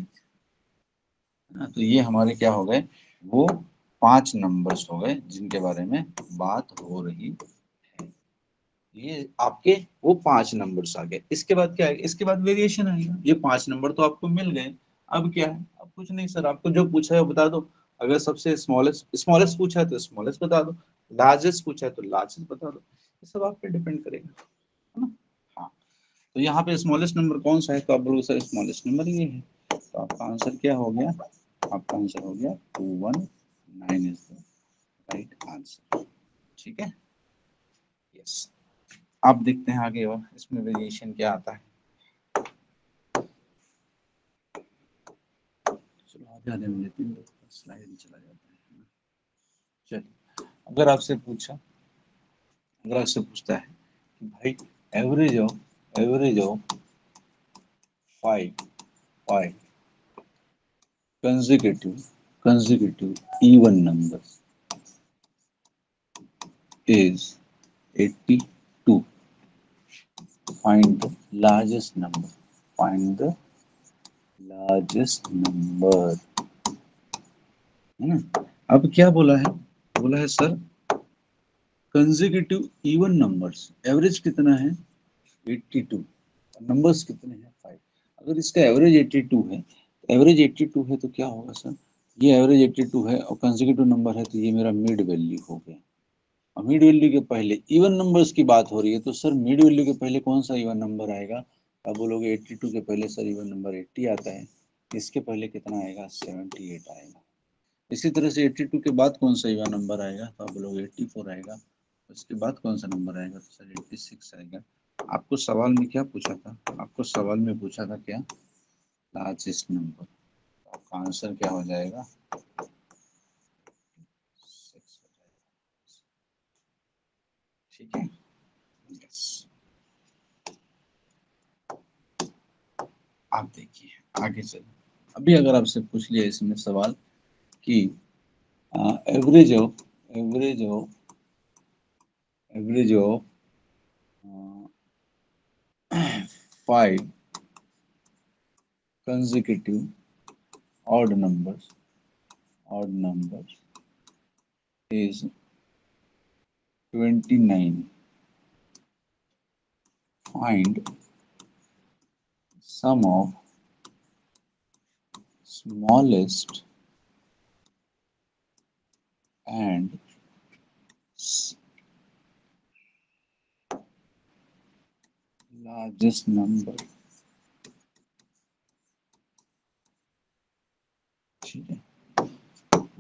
है ना? तो ये हमारे क्या हो गए? वो 5 नंबर्स हो गए जिनके बारे में बात हो रही है। ये आपके वो 5 नंबर्स आ गए। इसके बाद क्या आएगा? इसके बाद वेरिएशन आएगा। ये 5 नंबर तो आपको मिल गए, अब क्या है? अब कुछ नहीं सर, आपको जो पूछा है वो बता दो। अगर सबसे स्मॉलेस्ट स्मॉलेस्ट पूछा है तो स्मॉलेस्ट बता दो, लार्जेस्ट पूछा है तो लार्जेस्ट बता दो। ये सब आप पे डिपेंड करेगा, है ना? हाँ, तो यहाँ पे स्मॉलेस्ट नंबर कौन सा है? तो आप बोलोगे सर स्मॉलेस्ट नंबर ये है। तो आपका आंसर क्या हो गया? आपका आंसर हो गया 219 इज द राइट आंसर। ठीक है, यस। आप देखते हैं आगे और इसमें वेरिएशन क्या आता है। चलो आगे आने में लेते हैं, स्लाइड में चला जाता है। चलिए, अगर आपसे पूछता है कि भाई average of 5 consecutive even numbers is 82. Find the largest number. Find the largest number. है ना? अब क्या बोला है? बोला है sir consecutive even numbers, average कितना है? 82, नंबर्स कितने हैं? 5। अगर इसका एवरेज 82 है, एवरेज 82 है तो क्या होगा सर? ये एवरेज 82 है और कंसेक्यूटिव नंबर है, तो ये मेरा मिड वैल्यू हो गया। और मिड वैल्यू के पहले इवन नंबर्स की बात हो रही है, तो सर मिड वैल्यू के पहले कौन सा इवन नंबर आएगा? आप बोलोगे 82 के पहले सर इवन नंबर 80 आता है, इसके पहले कितना आएगा? 78 आएगा। इसी तरह से 82 के बाद कौन सा इवन नंबर आएगा? तो आप बोलोगे 84 आएगा। उसके बाद कौन सा नंबर आएगा? तो सर 86 आएगा। आपको सवाल में क्या पूछा था? आपको सवाल में पूछा था क्या? Largest number. आपका आंसर क्या हो जाएगा? 6 हो जाएगा। ठीक है, यस। आप देखिए आगे चलो। अभी अगर आपसे पूछ लिया इसमें सवाल कि average of average of average of 5 consecutive odd numbers is 29. Find sum of smallest and largest number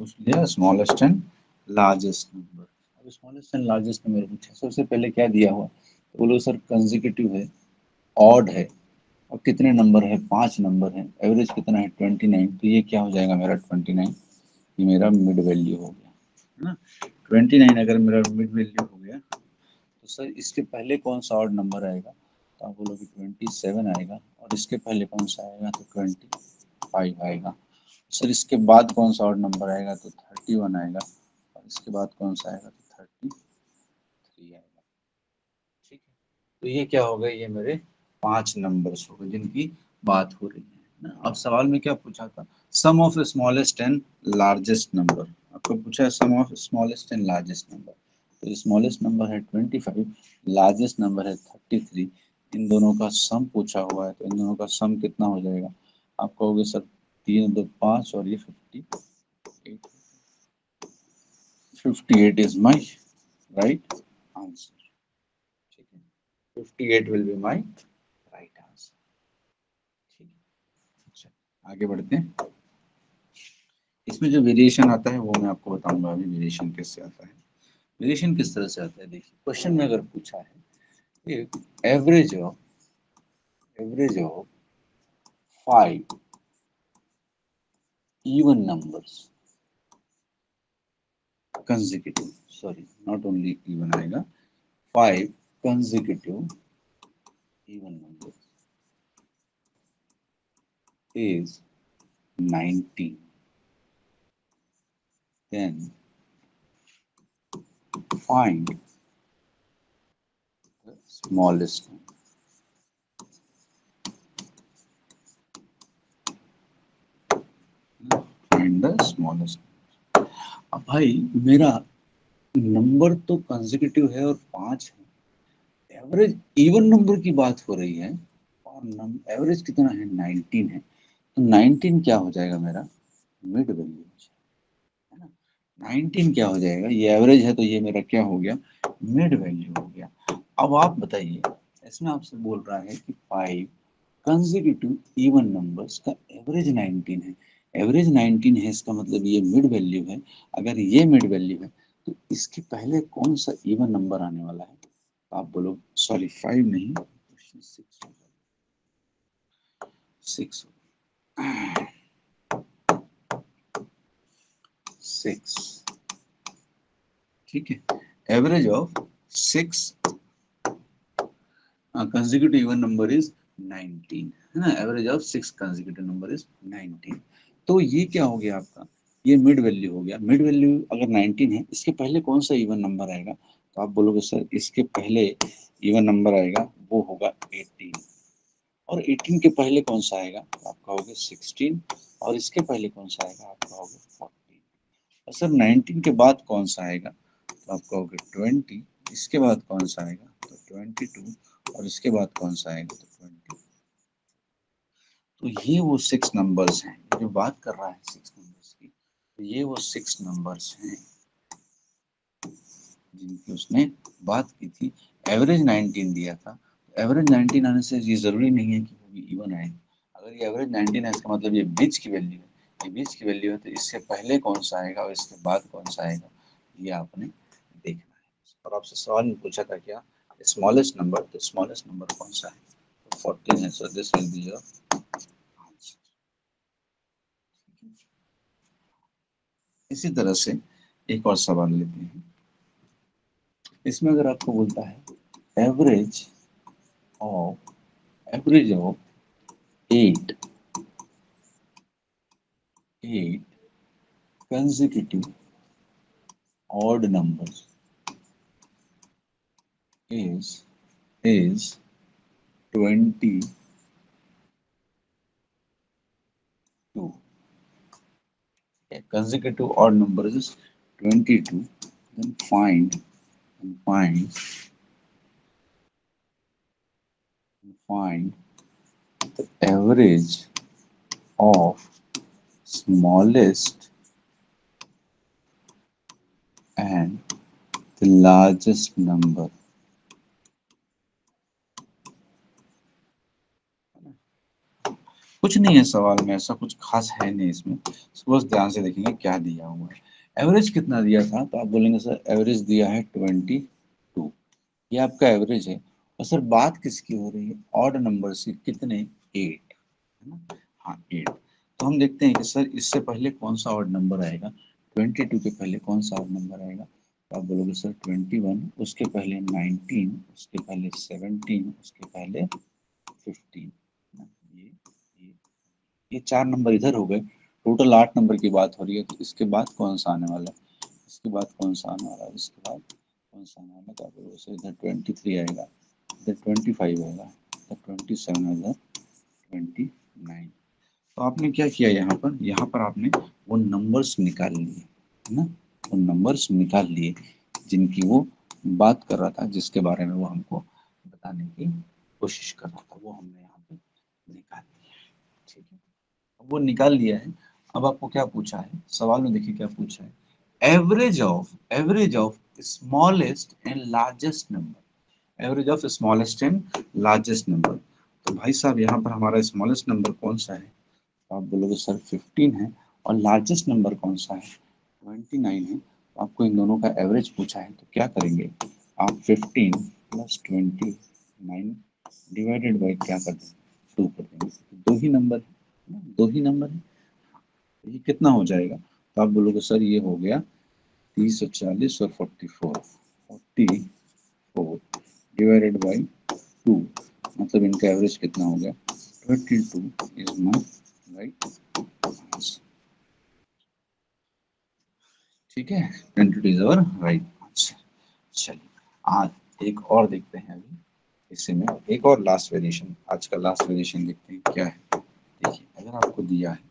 पूछ लिया स्मॉलेस्ट एंड लार्जेस्ट नंबर। अब स्मॉलेस्ट एंड लार्जेस्ट नंबर पूछा, सबसे पहले क्या दिया हुआ, तो बोलो सर कंसेक्यूटिव है, ऑड है, और कितने नंबर है, 5 नंबर है, एवरेज कितना है 29, तो ये क्या हो जाएगा मेरा 29, ये मेरा मिड वैल्यू हो गया है ना। 29 अगर मेरा मिड वैल्यू हो गया तो सर इसके पहले कौन सा ऑड नंबर आएगा, तो आप बोलोगे 27 आएगा, और इसके पहले कौन सा आएगा, तो 25 आएगा। सर इसके बाद कौन सा ऑड नंबर आएगा, तो 31 आएगा, और इसके बाद कौन सा आएगा, तो 33 आएगा। ठीक है, तो ये क्या हो गए, ये मेरे 5 नंबर्स हो गए जिनकी बात हो रही है ना। अब सवाल में क्या पूछा था, sum of smallest and largest number, आपको पूछा है sum of smallest and largest number. तो स्मॉलेस्ट नंबर है 25, लार्जेस्ट नंबर है 33, इन दोनों का सम पूछा हुआ है, तो इन दोनों का सम कितना हो जाएगा, आप कहोगे सर 3 2 5 और ये 58, 58 is my right answer। ठीक है, 58 will be my right answer। ठीक है, अच्छा आगे बढ़ते हैं। इसमें जो वेरिएशन आता है वो मैं आपको बताऊंगा अभी, वेरिएशन कैसे आता है। वेरिएशन किस तरह से आता है, देखिए क्वेश्चन में अगर पूछा है average of 5 even numbers consecutive, sorry not only even आएगा, 5 consecutive even numbers is 19, then find the smallest number। Find the smallest। अब भाई मेरा नंबर तो कंसेक्यूटिव है और 5 है, एवरेज इवन नंबर की बात हो रही है, और एवरेज कितना है 19 है, तो 19 क्या हो जाएगा मेरा मिड वैल्यू है ना। 19 क्या हो जाएगा, ये एवरेज है तो ये मेरा क्या हो गया मिड वैल्यू हो गया। अब आप बताइए, इसमें आपसे बोल रहा है कि 5 कंसेक्यूटिव इवन नंबर्स का एवरेज 19 है, एवरेज 19 है, इसका मतलब ये मिड वैल्यू है। अगर ये मिड वैल्यू है तो इसके पहले कौन सा इवन नंबर आने वाला है, तो आप बोलो सॉरी 5 नहीं, 6 6। ठीक है, average of 6 consecutive even number is 19 है ना, average of 6 consecutive number is 19। तो ये क्या हो गया आपका, ये मिड वैल्यू हो गया। मिड वैल्यू अगर 19 है, इसके पहले कौन सा इवन नंबर आएगा, तो आप बोलोगे सर इसके पहले इवन नंबर आएगा वो होगा 18, और 18 के पहले कौन सा आएगा, तो आप कहोगे 16, और इसके पहले कौन सा आएगा, आप कहोगे 14, और सर 19 के बाद कौन सा आएगा, तो आप कहोगे 20, इसके बाद कौन सा आएगा, तो 22, और इसके बाद कौन सा आएगा, तो 20। तो ये वो 6 नंबर्स हैं जो बात कर रहा है 6 नंबर्स की, तो ये वो 6 नंबर्स हैं जिनकी उसने बात की थी। एवरेज 19 दिया था, तो एवरेज 19 आने से ये जरूरी नहीं है कि वो भी इवन आए। अगर ये एवरेज 19 है इसका मतलब ये बीच की वैल्यू है, ये बीच की वैल्यू है, तो इससे पहले कौन सा आएगा और इसके बाद कौन सा आएगा, ये आपने देखना है। और आपसे सवाल में पूछा था क्या स्मॉलेस्ट नंबर, तो स्मॉलेस्ट नंबर कौन सा है, तो 14 है, so this will be your answer. इसी तरह से एक और सवाल लेते हैं। इसमें अगर आपको बोलता है average of 8 consecutive odd numbers is 22। A consecutive odd number is 22, then find the average of smallest and the largest number। कुछ नहीं है सवाल में, ऐसा कुछ खास है नहीं इसमें, बस ध्यान से देखेंगे क्या दिया हुआ है। एवरेज कितना दिया था, तो आप बोलेंगे सर एवरेज दिया है 22, ये आपका एवरेज है। और सर बात किसकी हो रही है, ऑड नंबर से, कितने, 8, है ना, हाँ 8। तो हम देखते हैं कि सर इससे पहले कौन सा ऑड नंबर आएगा, 22 के पहले कौन सा ऑड नंबर आएगा, तो आप बोलोगे सर 21, उसके पहले 19, उसके पहले 17, उसके पहले 15, ये ये ये 4 नंबर इधर हो गए, टोटल 8 नंबर की बात हो रही है। तो इसके बाद कौन सा आने वाला है, इसके बाद कौन सा आने वाला है, इसके बाद कौन सा आने वाला है, तो आप बोलोगे सर इधर 23 आएगा, इधर 25 आएगा, इधर 27 आएगा, 29। तो आपने क्या किया यहाँ पर आपने वो नंबर्स निकाल लिए, है ना, वो नंबर्स निकाल लिए जिनकी वो बात कर रहा था, जिसके बारे में वो हमको बताने की कोशिश कर रहा था, वो हमने यहाँ पे निकाल लिया है। ठीक है, अब वो निकाल लिया है। अब आपको क्या पूछा है सवाल में, देखिए क्या पूछा है, average of smallest and largest number, average of smallest and largest number. तो भाई साहब यहाँ पर हमारा स्मॉलेस्ट नंबर कौन सा है, तो आप बोलोगे सर 15 है, और लार्जेस्ट नंबर कौन सा है, 29 है। तो आपको इन दोनों का एवरेज पूछा है, तो क्या करेंगे आप, 15 प्लस 29 डिवाइडेड बाई क्या कर देंगे, 2 कर देंगे, दो ही नंबर है, दो ही नंबर है, ये कितना हो जाएगा, तो आप बोलोगे सर ये हो गया 30 और 40 और 44 डिवाइडेड बाई 2, मतलब इनका एवरेज कितना हो गया, 22 इज माई राइट आंसर। ठीक है, 22 इज अवर राइट आंसर। चलिए आज एक और देखते हैं, अभी इसी में एक और लास्ट वेरिएशन, आज का लास्ट वेरिएशन देखते हैं क्या है। देखिए अगर आपको दिया है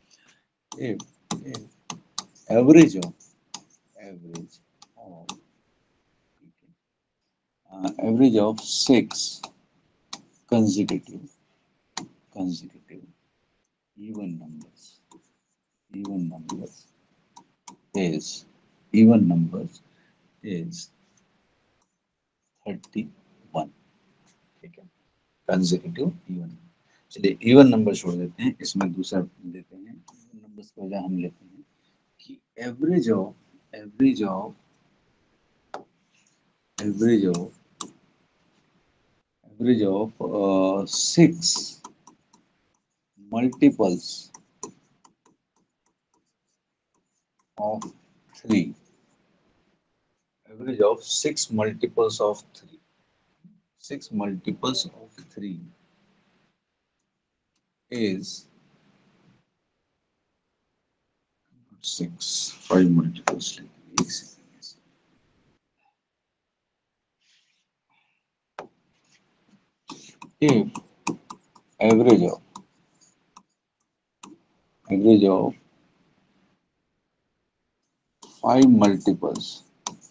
average of average of 6 consecutive even numbers even numbers is even numbers is 31। ठीक है, कंसेक्यूटिव इवन। चलिए इवन नंबर छोड़ देते हैं, इसमें दूसरा देते हैं, इवन नंबर्स की वजह हम लेते हैं कि average of average of 6 multiples of 3, average of 6 multiples of 3, 6 multiples of 3 is 6, 5 multiples, एक second, if average of 5 multiples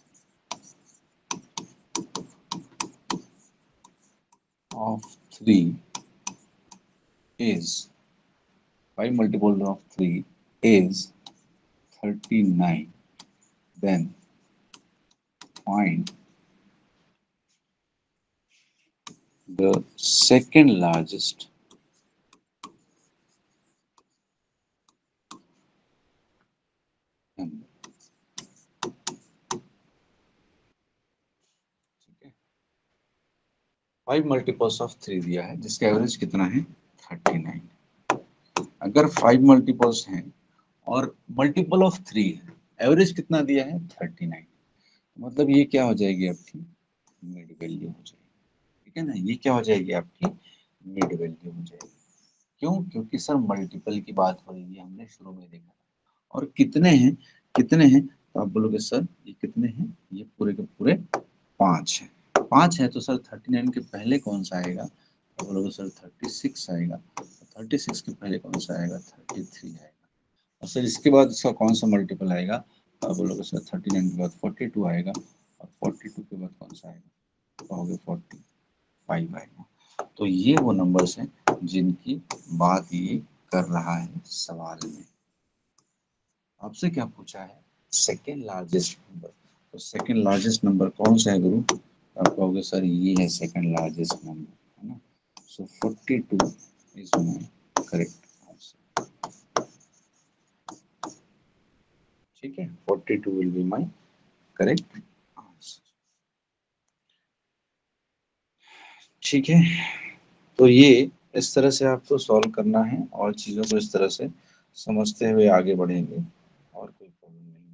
of 3 is 5 multiples of 3 is 39, then find the second largest number। 5 multiples of 3 दिया है, जिसका average कितना है, 39। अगर 5 multiples हैं और multiple of 3 है, एवरेज कितना दिया है, 39, मतलब ये क्या हो जाएगी आपकी मिड वैल्यू हो जाएगी। ठीक है ना, ये क्या हो जाएगी आपकी मिड वैल्यू हो जाएगी। क्यों, क्योंकि सर मल्टीपल की बात हो रही है, हमने शुरू में देखा। और कितने हैं, तो आप बोलोगे सर ये कितने हैं, ये पूरे के पूरे 5 है। 5 है तो सर 39 के पहले कौन सा आएगा, तो बोलोगे सर 36 आएगा, 36 के पहले कौन सा आएगा, 33 आएगा। और सर इसके बाद इसका कौन सा मल्टीपल आएगा, तो आप बोलोगे सर 39 के बाद 42 आएगा, और 42 के बाद कौन सा आएगा, तो कहोगे 45 आएगा। तो ये वो नंबर्स हैं जिनकी बात ये कर रहा है सवाल में। आपसे क्या पूछा है, सेकेंड लार्जेस्ट नंबर। तो सेकेंड लार्जेस्ट नंबर कौन सा है गुरु, तो आप कहोगे सर ये है सेकेंड लार्जेस्ट नंबर, है ना। So 42 is my correct answer. ठीक है, 42 will be my correct answer. ठीक है, तो ये इस तरह से आपको सॉल्व करना है और चीजों को इस तरह से समझते हुए आगे बढ़ेंगे और कोई प्रॉब्लम नहीं।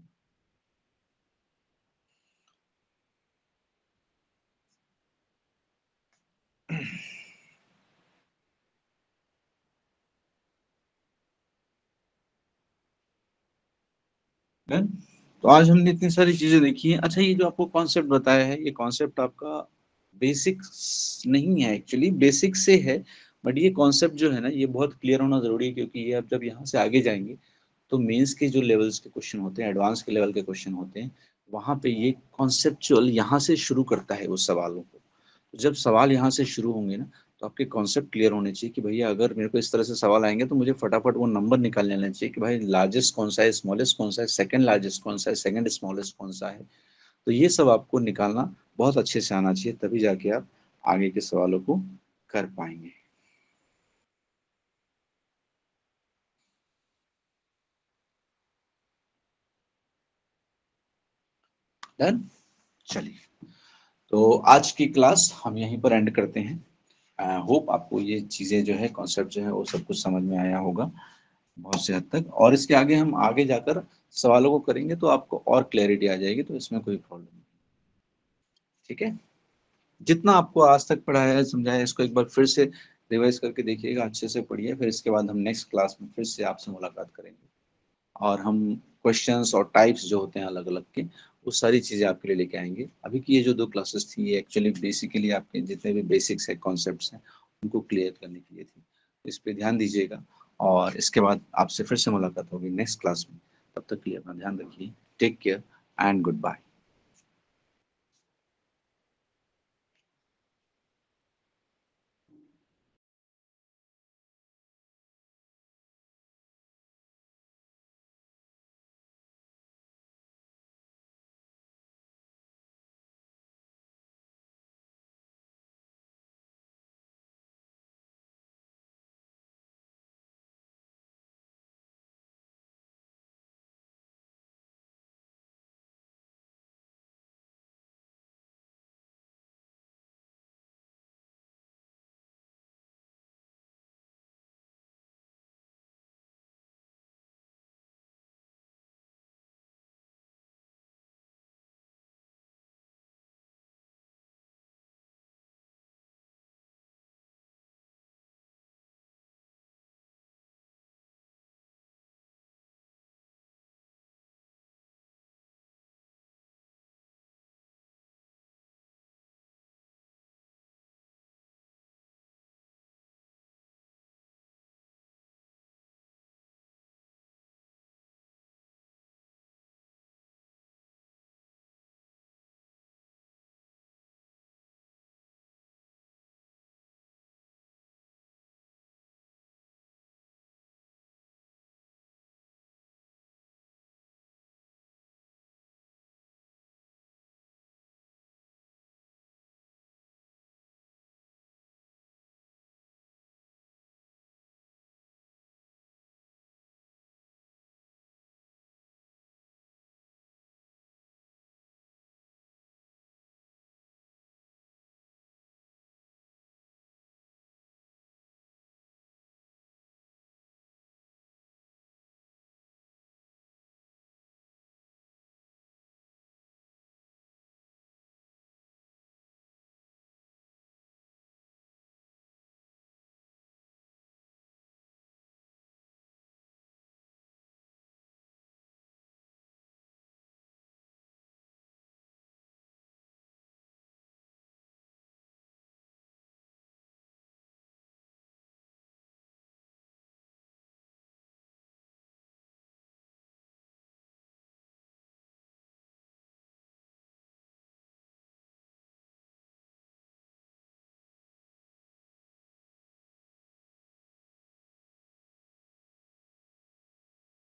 डन। तो आज हमने इतनी सारी चीजें देखी हैं। अच्छा, ये जो आपको कॉन्सेप्ट बताया है, ये कॉन्सेप्ट आपका बेसिक नहीं है, एक्चुअली बेसिक से है, बट ये कॉन्सेप्ट जो है ना, ये बहुत क्लियर होना जरूरी है, क्योंकि ये आप जब यहाँ से आगे जाएंगे तो मेंस के जो लेवल्स के क्वेश्चन होते हैं, एडवांस के लेवल के क्वेश्चन होते हैं, वहां पे ये कॉन्सेप्चुअल यहाँ से शुरू करता है उस सवालों को। तो जब सवाल यहाँ से शुरू होंगे ना, तो आपके कॉन्सेप्ट क्लियर होने चाहिए कि भैया अगर मेरे को इस तरह से सवाल आएंगे तो मुझे फटाफट वो नंबर निकाल लेना चाहिए कि भाई लार्जेस्ट कौन सा है, स्मॉलेस्ट कौन सा है, सेकंड लार्जेस्ट कौन सा है, सेकंड स्मॉलेस्ट कौन सा है। तो ये सब आपको निकालना बहुत अच्छे से आना चाहिए, तभी जाके आप आगे के सवालों को कर पाएंगे। डन। चलिए, तो आज की क्लास हम यहीं पर एंड करते हैं। होप आपको ये चीजें जो है, कॉन्सेप्ट जो है, वो सब कुछ समझ में आया होगा बहुत से हद तक, और इसके आगे हम आगे जाकर सवालों को करेंगे तो आपको और क्लैरिटी आ जाएगी, तो इसमें कोई प्रॉब्लम नहीं। ठीक है, जितना आपको आज तक पढ़ाया है, समझाया है, इसको एक बार फिर से रिवाइज करके देखिएगा, अच्छे से पढ़िए, फिर इसके बाद हम नेक्स्ट क्लास में फिर से आपसे मुलाकात करेंगे और हम क्वेश्चंस और टाइप्स जो होते हैं अलग अलग के, वो सारी चीज़ें आपके लिए लेके आएंगे। अभी की ये जो दो क्लासेस थी, ये एक्चुअली बेसिकली आपके जितने भी बेसिक्स है, कॉन्सेप्ट्स हैं, उनको क्लियर करने के लिए थी। इस पे ध्यान दीजिएगा और इसके बाद आपसे फिर से मुलाकात होगी नेक्स्ट क्लास में। तब तक के लिए अपना ध्यान रखिए। Take care and good bye.